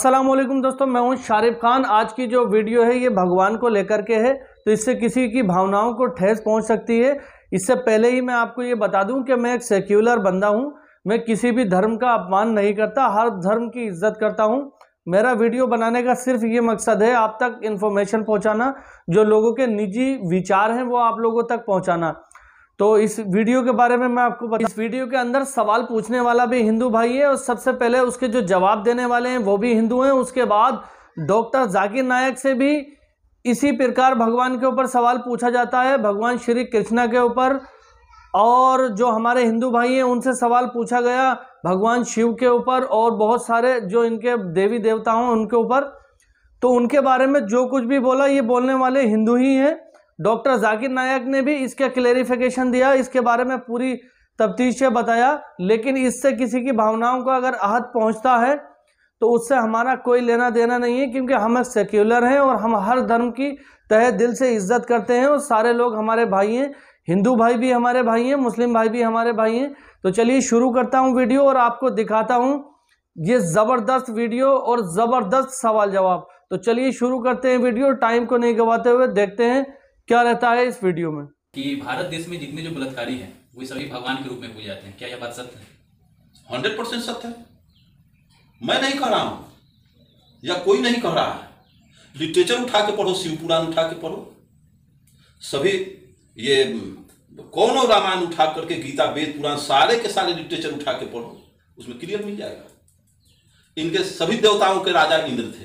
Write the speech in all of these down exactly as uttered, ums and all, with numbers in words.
अस्सलाम वालेकुम दोस्तों, मैं हूं शारिफ खान। आज की जो वीडियो है ये भगवान को लेकर के है, तो इससे किसी की भावनाओं को ठेस पहुंच सकती है। इससे पहले ही मैं आपको ये बता दूं कि मैं एक सेक्युलर बंदा हूं, मैं किसी भी धर्म का अपमान नहीं करता, हर धर्म की इज्जत करता हूं। मेरा वीडियो बनाने का सिर्फ ये मकसद है आप तक इन्फॉर्मेशन पहुँचाना, जो लोगों के निजी विचार हैं वो आप लोगों तक पहुँचाना। तो इस वीडियो के बारे में मैं आपको बता, इस वीडियो के अंदर सवाल पूछने वाला भी हिंदू भाई है और सबसे पहले उसके जो जवाब देने वाले हैं वो भी हिंदू हैं। उसके बाद डॉक्टर जाकिर नायक से भी इसी प्रकार भगवान के ऊपर सवाल पूछा जाता है, भगवान श्री कृष्णा के ऊपर, और जो हमारे हिंदू भाई हैं उनसे सवाल पूछा गया भगवान शिव के ऊपर और बहुत सारे जो इनके देवी देवता हैं उनके ऊपर। तो उनके बारे में जो कुछ भी बोला ये बोलने वाले हिंदू ही हैं। डॉक्टर जाकिर नायक ने भी इसका क्लेरिफिकेशन दिया, इसके बारे में पूरी तफ्तीश से बताया, लेकिन इससे किसी की भावनाओं को अगर आहत पहुंचता है तो उससे हमारा कोई लेना देना नहीं है, क्योंकि हम सेक्युलर हैं और हम हर धर्म की तहे दिल से इज्जत करते हैं और सारे लोग हमारे भाई हैं। हिंदू भाई भी हमारे भाई हैं, मुस्लिम भाई भी हमारे भाई हैं। तो चलिए शुरू करता हूँ वीडियो और आपको दिखाता हूँ ये ज़बरदस्त वीडियो और ज़बरदस्त सवाल जवाब। तो चलिए शुरू करते हैं वीडियो, टाइम को नहीं गवाते हुए देखते हैं क्या रहता है इस वीडियो में। कि भारत देश में जितने जो बलात्कारी हैं वो सभी भगवान के रूप में पूजे जाते हैं, क्या यह बात सत्य है? हंड्रेड परसेंट सत्य है। मैं नहीं कह रहा हूं या कोई नहीं कह रहा है। लिटरेचर उठा के पढ़ो, शिव पुराण उठा के पढ़ो, सभी ये कौन और रामायण उठा करके गीता वेद पुराण सारे के सारे लिटरेचर उठा के पढ़ो, उसमें क्लियर मिल जाएगा। इनके सभी देवताओं के राजा इंद्र थे।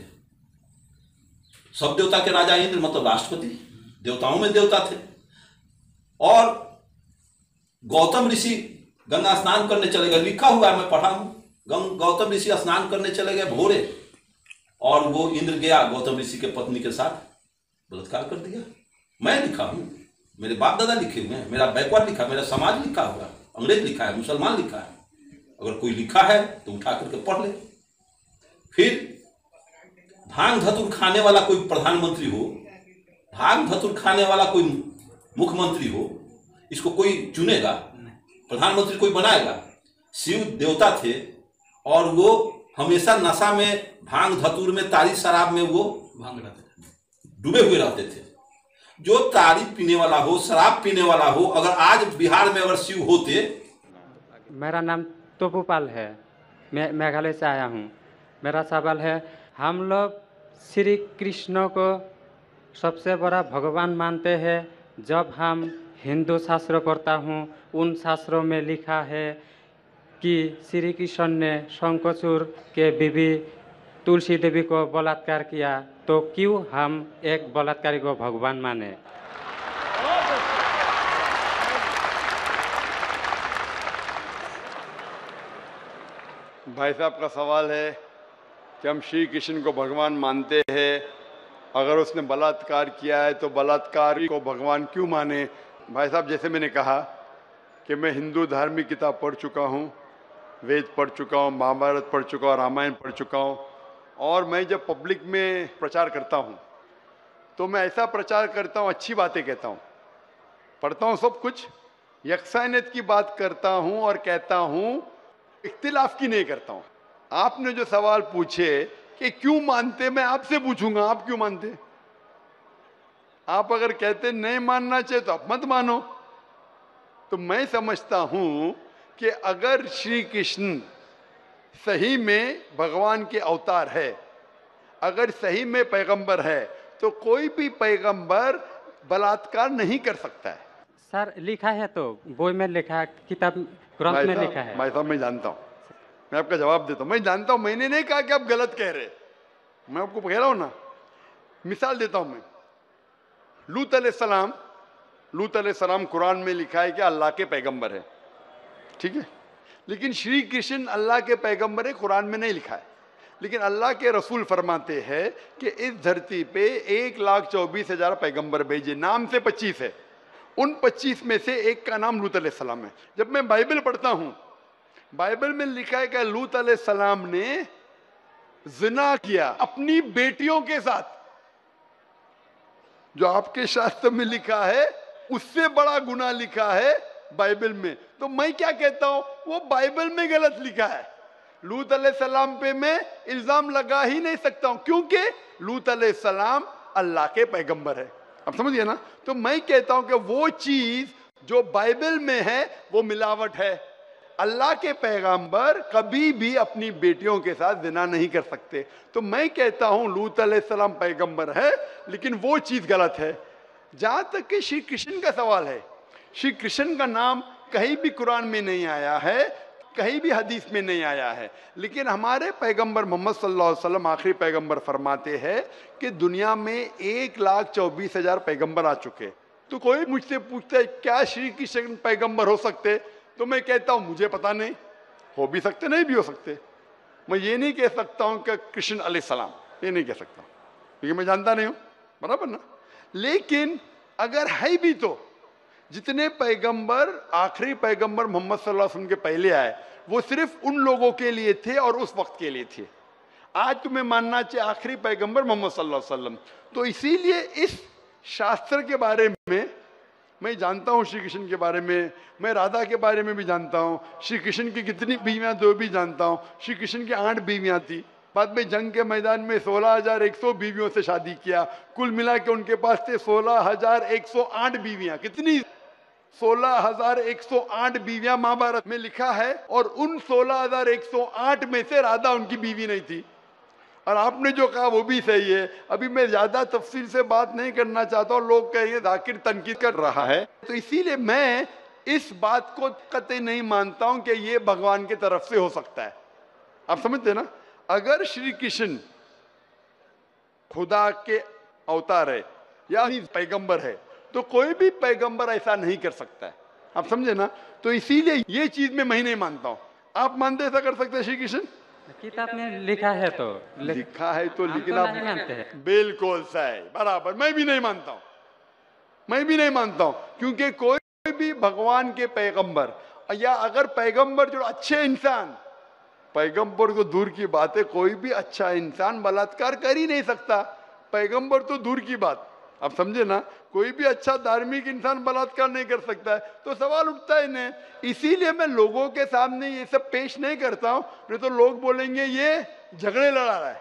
सब देवता के राजा इंद्र मतलब राष्ट्रपति, देवताओं में देवता थे। और गौतम ऋषि गंगा स्नान करने चले गए, लिखा हुआ है, मैं पढ़ा हूं। गौतम ऋषि स्नान करने चले गए भोरे और वो इंद्र गया गौतम ऋषि के पत्नी के साथ बलात्कार कर दिया। मैं लिखा हूं, मेरे बाप दादा लिखे हुए हैं, मेरा बैकवर्ड लिखा, मेरा समाज लिखा हुआ, अंग्रेज लिखा है, मुसलमान लिखा है। अगर कोई लिखा है तो उठा करके पढ़ ले। फिर भांग धतूर खाने वाला कोई प्रधानमंत्री हो, भांग धतूर खाने वाला कोई मुख्यमंत्री हो, इसको कोई चुनेगा? प्रधानमंत्री कोई बनाएगा? शिव देवता थे और वो हमेशा नशा में, भांग धतूर में, तारी शराब में वो भांग रहते डूबे हुए रहते थे। जो तारी पीने वाला हो, शराब पीने वाला हो, अगर आज बिहार में अगर शिव होते। मेरा नाम तोपूपाल है, मैं मेघालय से आया हूँ। मेरा सवाल है, हम लोग श्री कृष्ण को सबसे बड़ा भगवान मानते हैं। जब हम हिंदू शास्त्र पढ़ता हूँ उन शास्त्रों में लिखा है कि श्री कृष्ण ने शंखचूड़ के बीवी तुलसी देवी को बलात्कार किया, तो क्यों हम एक बलात्कारी को भगवान माने? भाई साहब का सवाल है कि हम श्री कृष्ण को भगवान मानते हैं, अगर उसने बलात्कार किया है तो बलात्कारी को भगवान क्यों माने? भाई साहब, जैसे मैंने कहा कि मैं हिंदू धार्मिक किताब पढ़ चुका हूँ, वेद पढ़ चुका हूँ, महाभारत पढ़ चुका हूँ, रामायण पढ़ चुका हूँ। और मैं जब पब्लिक में प्रचार करता हूँ तो मैं ऐसा प्रचार करता हूँ, अच्छी बातें कहता हूँ, पढ़ता हूँ सब कुछ, यकसानियत की बात करता हूँ और कहता हूँ, इख्तिलाफ की नहीं करता हूँ। आपने जो सवाल पूछे कि क्यों मानते, मैं आपसे पूछूंगा आप क्यों मानते? आप अगर कहते नहीं मानना चाहिए तो आप मत मानो। तो मैं समझता हूं कि अगर श्री कृष्ण सही में भगवान के अवतार है, अगर सही में पैगंबर है, तो कोई भी पैगंबर बलात्कार नहीं कर सकता है। सर लिखा है, तो बोई में लिखा है, किताब ग्रंथ में लिखा है। भाई साहब, मैं जानता हूं, मैं आपका जवाब देता हूं, मैं जानता हूं। मैंने नहीं कहा कि आप गलत कह रहे, मैं आपको कह रहा हूं ना। मिसाल देता हूं मैं, लूत अलैहिस्सलाम, लूत अलैहिस्सलाम कुरान में लिखा है कि अल्लाह के पैगंबर है, ठीक है। लेकिन श्री कृष्ण अल्लाह के पैगंबर है, कुरान में नहीं लिखा है। लेकिन अल्लाह के रसूल फरमाते हैं कि इस धरती पे एक लाख चौबीस हजार पैगंबर भेजे, नाम से पच्चीस है। उन पच्चीस में से एक का नाम लूत अलैहिस्सलाम है। जब मैं बाइबल पढ़ता हूं, बाइबल में लिखा है कि लूत अलैहिस्सलाम ने जिना किया अपनी बेटियों के साथ। जो आपके शास्त्र में लिखा है उससे बड़ा गुनाह लिखा है बाइबल में। तो मैं क्या कहता हूं, वो बाइबल में गलत लिखा है, लूत अलैहिस्सलाम पे मैं इल्जाम लगा ही नहीं सकता हूं, क्योंकि लूत अलैहिस्सलाम अल्लाह के पैगंबर है। अब समझिए ना, तो मैं कहता हूं कि वो चीज जो बाइबल में है वो मिलावट है। अल्लाह के पैगंबर कभी भी अपनी बेटियों के साथ जिना नहीं कर सकते। तो मैं कहता हूं लूत अलैहिस्सलाम पैगंबर है, लेकिन वो चीज गलत है। जहां तक कि श्री कृष्ण का सवाल है, श्री कृष्ण का नाम कहीं भी कुरान में नहीं आया है, कहीं भी हदीस में नहीं आया है, लेकिन हमारे पैगंबर मोहम्मद सल्लल्लाहु अलैहि वसल्लम आखिरी पैगंबर फरमाते हैं कि दुनिया में एक लाख चौबीस हजार पैगंबर आ चुके। तो कोई मुझसे पूछता है क्या श्री कृष्ण पैगंबर हो सकते, तो मैं कहता हूं मुझे पता नहीं, हो भी सकते नहीं भी हो सकते। मैं ये नहीं कह सकता हूं कि कृष्ण अलैहिस्सलाम, ये नहीं कह सकता क्योंकि मैं जानता नहीं हूं, बराबर ना। लेकिन अगर है भी तो जितने पैगंबर आखिरी पैगंबर मोहम्मद सल्लल्लाहु अलैहि वसल्लम के पहले आए वो सिर्फ उन लोगों के लिए थे और उस वक्त के लिए थे। आज तुम्हें मानना चाहिए आखिरी पैगंबर मोहम्मद सल्लल्लाहु अलैहि वसल्लम। तो इसीलिए इस शास्त्र के बारे में मैं जानता हूं, श्री कृष्ण के बारे में, मैं राधा के बारे में भी जानता हूं, श्री कृष्ण की कितनी बीवियां दो भी जानता हूं। श्री कृष्ण की आठ बीवियां थी, बाद में जंग के मैदान में सोलह हजार एक सौ बीवियों से शादी किया, कुल मिला के उनके पास थे सोलह हजार एक सौ आठ बीवियां। कितनी? सोलह हजार एक सौ आठ बीवियां महाभारत में लिखा है, और उन सोलह हजार एक सौ आठ में से राधा उनकी बीवी नहीं थी। और आपने जो कहा वो भी सही है। अभी मैं ज्यादा तफसील से बात नहीं करना चाहता हूं, लोग कहेंगे जाकिर तनकीद कर रहा है, तो इसीलिए मैं इस बात को कतई नहीं मानता हूं कि ये भगवान की तरफ से हो सकता है। आप समझते ना, अगर श्री कृष्ण खुदा के अवतार है या पैगंबर है तो कोई भी पैगंबर ऐसा नहीं कर सकता है। आप समझे ना, तो इसीलिए ये चीज में मैं नहीं मानता हूं। आप मानते ऐसा कर सकते हैं श्री कृष्ण? किताब में लिखा है तो लिख... लिखा है तो, हम लेकिन तो आप नहीं मानते हैं। बिल्कुल सही, बराबर, मैं भी नहीं मानता हूं, मैं भी नहीं मानता हूं, क्योंकि कोई भी भगवान के पैगंबर या अगर पैगंबर जो अच्छे इंसान, पैगंबर तो दूर की बात है, कोई भी अच्छा इंसान बलात्कार कर ही नहीं सकता, पैगंबर तो दूर की बात। आप समझे ना, कोई भी अच्छा धार्मिक इंसान बलात्कार नहीं कर सकता है, तो सवाल उठता ही नहीं। इसीलिए मैं लोगों के सामने ये सब पेश नहीं करता हूं, नहीं तो लोग बोलेंगे ये झगड़े लड़ा रहा है।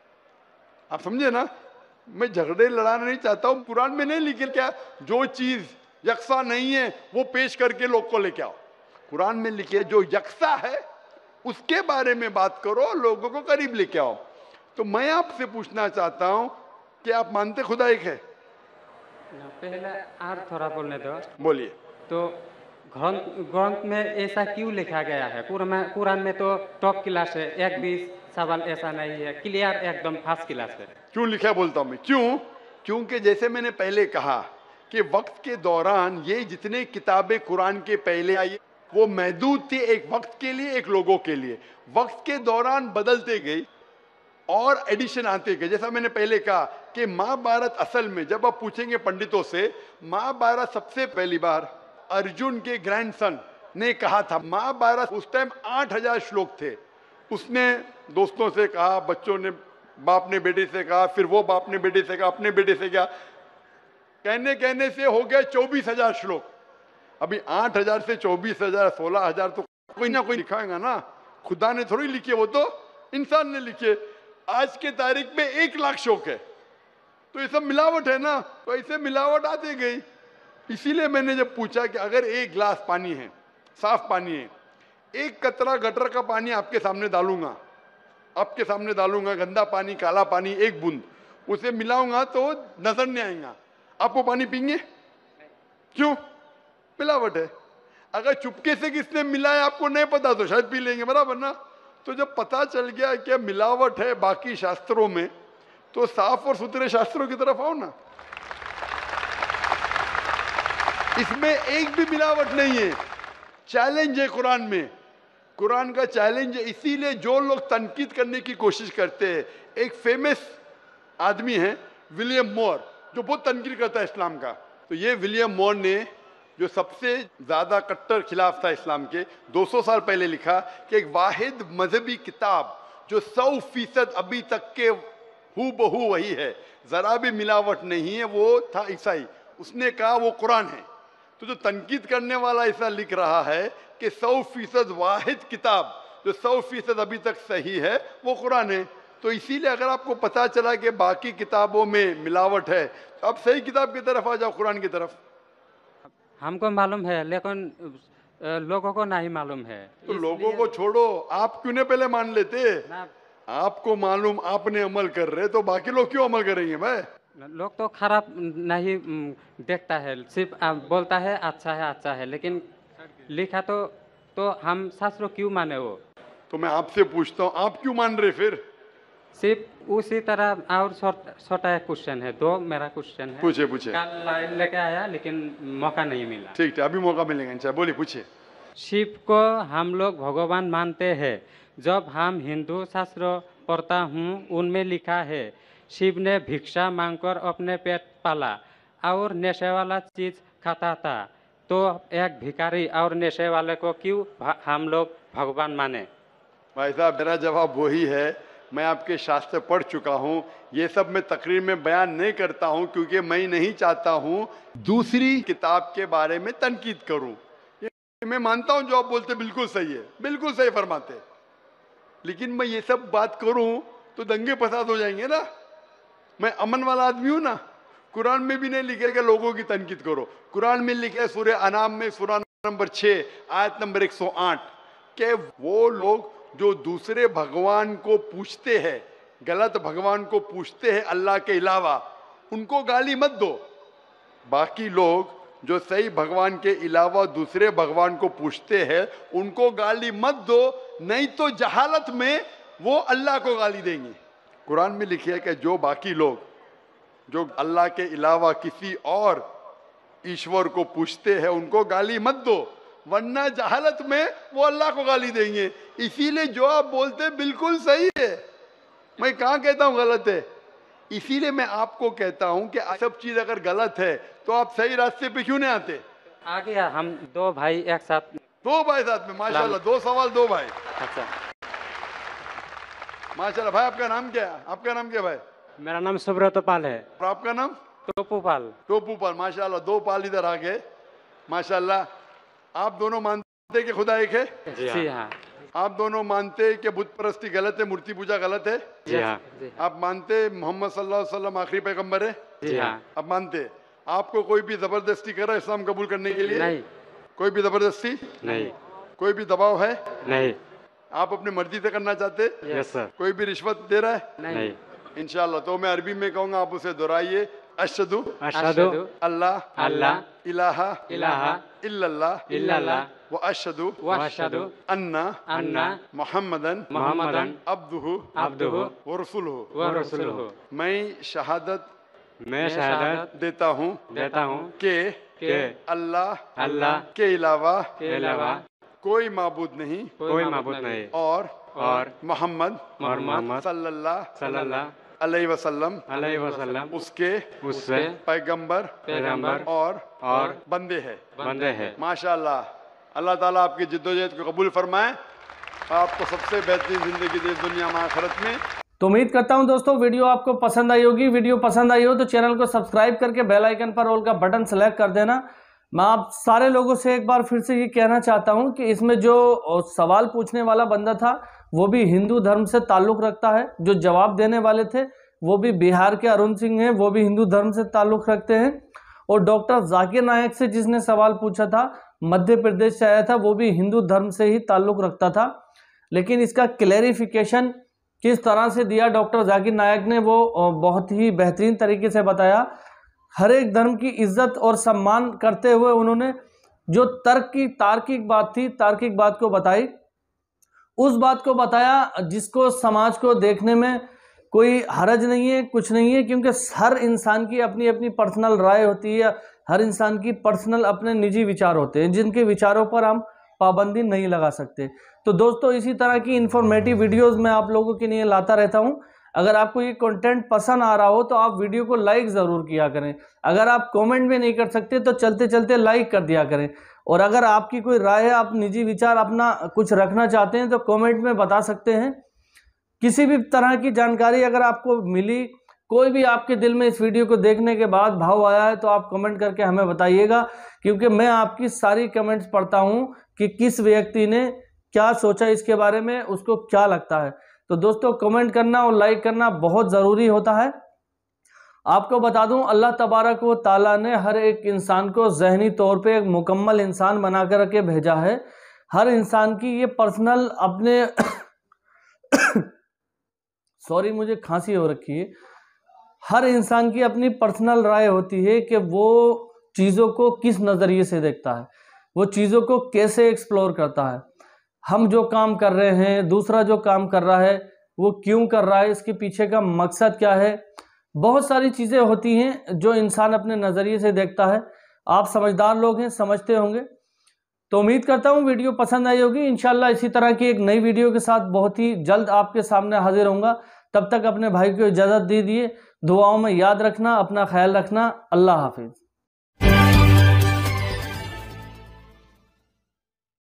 आप समझे ना, मैं झगड़े लड़ाना नहीं चाहता हूं। कुरान में नहीं लिखे क्या, जो चीज यकसा नहीं है वो पेश करके लोग को लेके आओ। कुरान में लिखे जो यकसा है उसके बारे में बात करो, लोगों को करीब लेके आओ। तो मैं आपसे पूछना चाहता हूं कि आप मानते खुदा एक है? पहले और थोड़ा बोलने दो। बोलिए। तो ग्रंथ ग्रंथ में ऐसा क्यों लिखा गया है? कुरान कुरान में तो टॉप क्लास है, एक भी सवाल ऐसा नहीं है, क्लियर एकदम फर्स्ट क्लास है। क्यों लिखा बोलता हूं मैं, क्यों? क्योंकि जैसे मैंने पहले कहा कि वक्त के दौरान ये जितने किताबें कुरान के पहले आई वो महदूद थी, एक वक्त के लिए, एक लोगों के लिए। वक्त के दौरान बदलते गई और एडिशन आते गए। जैसा मैंने पहले कहा कि महाभारत असल में जब आप पूछेंगे पंडितों से, महाभारत सबसे पहली बार अर्जुन के ग्रैंडसन ने कहा था। महाभारत उस टाइम आठ हजार श्लोक थे। उसने दोस्तों से कहा, बच्चों ने बाप ने बेटे से कहा, फिर वो बाप ने बेटे से कहा, अपने बेटे से कहा, कहने कहने से हो गए चौबीस हजार श्लोक। अभी आठ हजार से चौबीस हजार सोलह हजार तो कोई ना कोई लिखाएगा ना, खुदा ने थोड़ी लिखे, वो तो इंसान ने लिखे। आज के तारीख में एक लाख श्लोक है, तो ये सब मिलावट है ना, तो ऐसे मिलावट आती गई। इसीलिए मैंने जब पूछा कि अगर एक गिलास पानी है, साफ पानी है, एक कतरा गटर का पानी आपके सामने डालूंगा, आपके सामने डालूंगा, गंदा पानी, काला पानी, एक बूंद उसे मिलाऊंगा तो नजर नहीं आएगा, आप वो पानी पीएंगे? क्यों? मिलावट है। अगर चुपके से किसने मिलाया आपको नहीं पता तो शायद पी लेंगे, बराबर ना। तो जब पता चल गया कि मिलावट है बाकी शास्त्रों में, तो साफ और सुथरे शास्त्रों की तरफ आओ ना। इसमें एक भी मिलावट नहीं है। चैलेंज है कुरान में, कुरान का चैलेंज है। इसीलिए जो लोग तनकीद करने की कोशिश करते हैं, एक फेमस आदमी है विलियम मोर, जो बहुत तनकीद करता है इस्लाम का। तो ये विलियम मोर ने, जो सबसे ज्यादा कट्टर खिलाफ था इस्लाम के, दो सौ साल पहले लिखा कि एक वाहिद मजहबी किताब जो सौ फीसद अभी तक के हु बहू वही है, जरा भी मिलावट नहीं है, वो था ईसाई। उसने कहा वो कुरान है। तो जो तनकीद करने वाला ऐसा लिख रहा है कि सौ फीसद वाहिद किताब जो सौ फीसद अभी तक सही है वो कुरान है। तो इसीलिए अगर आपको पता चला कि बाकी किताबों में मिलावट है तो आप सही किताब की तरफ आ जाओ, कुरान की तरफ। हमको मालूम है लेकिन अ, लोगों को नहीं मालूम है। तो लोगों को छोड़ो, आप क्यों नहीं पहले मान लेते? ना, आपको मालूम, आपने अमल कर रहे, तो बाकी लोग क्यों अमल करेंगे भाई? लोग तो खराब नहीं उम, देखता है, सिर्फ आ, बोलता है अच्छा है अच्छा है, लेकिन लिखा तो तो हम शास्त्रों क्यों माने वो? तो मैं आपसे पूछता हूँ, आप क्यों मान रहे फिर? सिर्फ उसी तरह। और छोटा एक क्वेश्चन है, दो मेरा क्वेश्चन है। पूछे पूछे। कल लाइन लेके आया लेकिन मौका नहीं मिला। ठीक है, अभी मौका मिलेगा इंशाल्लाह। बोलिए, पूछिए। शिव को हम लोग भगवान मानते हैं। जब हम हिंदू शास्त्र पढ़ता हूँ उनमें लिखा है शिव ने भिक्षा मांगकर अपने पेट पाला और नशे वाला चीज खाता था, तो एक भिखारी और नशे वाले को क्यों हम लोग भगवान माने? भाई साहब, मेरा जवाब वही है, मैं आपके शास्त्र पढ़ चुका हूँ। ये सब मैं तकरीर में बयान नहीं करता हूँ क्योंकि मैं नहीं चाहता हूँ दूसरी किताब के बारे में तनकीद करूँ। मैं मानता हूँ जो आप बोलते बिल्कुल सही है, बिल्कुल सही फरमाते, लेकिन मैं ये सब बात करूँ तो दंगे फसाद हो जाएंगे ना। मैं अमन वाला आदमी हूँ ना। कुरान में भी नहीं लिखे कि लोगों की तनकीद करो। कुरान में लिखे सूरह अनाम में सूरह नंबर छः आयत नंबर एक सौ आठ के वो लोग जो दूसरे भगवान को पूछते हैं, गलत भगवान को पूछते हैं अल्लाह के अलावा, उनको गाली मत दो। बाकी लोग जो सही भगवान के अलावा दूसरे भगवान को पूछते हैं उनको गाली मत दो, नहीं तो जहालत में वो अल्लाह को गाली देंगे। कुरान में लिखा है कि जो बाकी लोग जो अल्लाह के अलावा किसी और ईश्वर को पूछते हैं उनको गाली मत दो, वरना जहालत में वो अल्लाह को गाली देंगे। इसीलिए जो आप बोलते बिल्कुल सही है, मैं कहाँ कहता हूँ गलत है। इसीलिए मैं आपको कहता हूँ कि सब चीज अगर गलत है तो आप सही रास्ते पे क्यों नहीं आते? आ गया, हम दो भाई एक साथ। दो भाई साथ में, माशाल्लाह, दो सवाल दो भाई। अच्छा, माशाल्लाह। भाई आपका नाम क्या है? आपका नाम क्या भाई? मेरा नाम सुब्रत पाल है। और आपका नाम? टोपू पाल। टोपू पाल, माशाल्लाह। दो पाल इधर आ गए, माशाल्लाह। आप दोनों मानते हैं कि खुदा एक है? जी हाँ। आप दोनों मानते हैं कि बुत परस्ती गलत है, मूर्ति पूजा गलत है? जी हाँ। आप मानते मोहम्मद सल्लल्लाहु अलैहि वसल्लम आखिरी पैगंबर है? जी हाँ। आप मानते? आपको कोई भी जबरदस्ती कर रहा है इस्लाम कबूल करने के लिए? नहीं। कोई भी जबरदस्ती नहीं। कोई भी दबाव है? नहीं। आप अपनी मर्जी से करना चाहते? Yes sir. कोई भी रिश्वत दे रहा है? नहीं। इंशाल्लाह। तो मैं अरबी में कहूँगा, आप उसे दोहराइए। अशहदु अशहदु अल्लाह अल्लाह इलाहा इलाहा इल्लल्लाह इल्लल्लाह व अशहदु व अशहदु अन्ना अन्ना मुहम्मदन मुहम्मदन अब्दुहु अब्दुहु व रसूलुहु व रसूलुहु। मैं शहादत मैं शहादत देता हूँ देता हूँ कि कि अल्लाह अल्लाह के अलावा के अलावा कोई माबूद नहीं कोई माबूद नहीं और और मोहम्मद मोहम्मद सल्लल्लाहु सल्लल्लाहु अलैहि वसल्लम अलैहि वसल्लम उसके उससे पैगंबर पैगंबर और और बंदे हैं। बंदे हैं। माशाल्लाह। अल्लाह ताला आपकी जिद्दोजहद को कबूल फरमाए, आपको सबसे बेहतरीन जिंदगी दे दुनिया में आखिरत में। तो उम्मीद करता हूं दोस्तों वीडियो आपको पसंद आई होगी। वीडियो पसंद आई हो तो चैनल को सब्सक्राइब करके बेल आइकन पर ऑल का बटन सेलेक्ट कर देना। मैं आप सारे लोगों से एक बार फिर से ये कहना चाहता हूं कि इसमें जो सवाल पूछने वाला बंदा था वो भी हिंदू धर्म से ताल्लुक़ रखता है, जो जवाब देने वाले थे वो भी बिहार के अरुण सिंह हैं, वो भी हिंदू धर्म से ताल्लुक़ रखते हैं, और डॉक्टर जाकिर नायक से जिसने सवाल पूछा था मध्य प्रदेश से आया था, वो भी हिंदू धर्म से ही ताल्लुक़ रखता था। लेकिन इसका क्लैरिफिकेशन किस तरह से दिया डॉक्टर जाकिर नायक ने, वो बहुत ही बेहतरीन तरीके से बताया। हर एक धर्म की इज्जत और सम्मान करते हुए उन्होंने जो तर्क की तार्किक बात थी, तार्किक बात को बताई, उस बात को बताया जिसको समाज को देखने में कोई हरज नहीं है, कुछ नहीं है, क्योंकि हर इंसान की अपनी अपनी पर्सनल राय होती है, हर इंसान की पर्सनल अपने निजी विचार होते हैं, जिनके विचारों पर हम पाबंदी नहीं लगा सकते। तो दोस्तों इसी तरह की इंफॉर्मेटिव वीडियोस मैं आप लोगों के लिए लाता रहता हूं। अगर आपको ये कंटेंट पसंद आ रहा हो तो आप वीडियो को लाइक ज़रूर किया करें। अगर आप कमेंट भी नहीं कर सकते तो चलते चलते लाइक कर दिया करें। और अगर आपकी कोई राय है, आप निजी विचार अपना कुछ रखना चाहते हैं तो कमेंट में बता सकते हैं। किसी भी तरह की जानकारी अगर आपको मिली, कोई भी आपके दिल में इस वीडियो को देखने के बाद भाव आया है तो आप कमेंट करके हमें बताइएगा, क्योंकि मैं आपकी सारी कमेंट्स पढ़ता हूं कि किस व्यक्ति ने क्या सोचा इसके बारे में, उसको क्या लगता है। तो दोस्तों कमेंट करना और लाइक करना बहुत ज़रूरी होता है। आपको बता दूं, अल्लाह तबारक व ताला ने हर एक इंसान को ज़हनी तौर पे एक मुकम्मल इंसान बना कर के भेजा है। हर इंसान की ये पर्सनल अपने सॉरी मुझे खांसी हो रखी है। हर इंसान की अपनी पर्सनल राय होती है कि वो चीज़ों को किस नज़रिए से देखता है, वो चीज़ों को कैसे एक्सप्लोर करता है। हम जो काम कर रहे हैं, दूसरा जो काम कर रहा है, वो क्यों कर रहा है, इसके पीछे का मकसद क्या है। बहुत सारी चीज़ें होती हैं जो इंसान अपने नज़रिए से देखता है। आप समझदार लोग हैं, समझते होंगे। तो उम्मीद करता हूँ वीडियो पसंद आई होगी। इंशाल्लाह इसी तरह की एक नई वीडियो के साथ बहुत ही जल्द आपके सामने हाजिर होऊंगा। तब तक अपने भाई को इजाज़त दे दिए। दुआओं में याद रखना, अपना ख्याल रखना। अल्लाह हाफिज़।